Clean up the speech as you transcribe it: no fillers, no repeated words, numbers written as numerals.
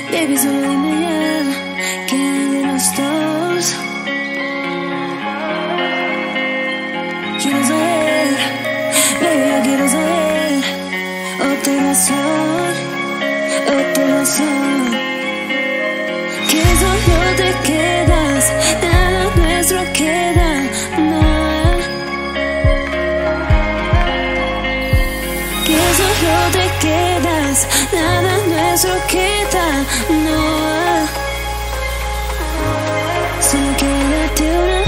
Baby, solo dime ya, ¿quién de los dos? Quiero saber, baby, yo quiero saber. Otra razón, que solo te quedas, nada nuestro queda, no. Que solo te quedas, nada nuestro queda, no. Solo quédate una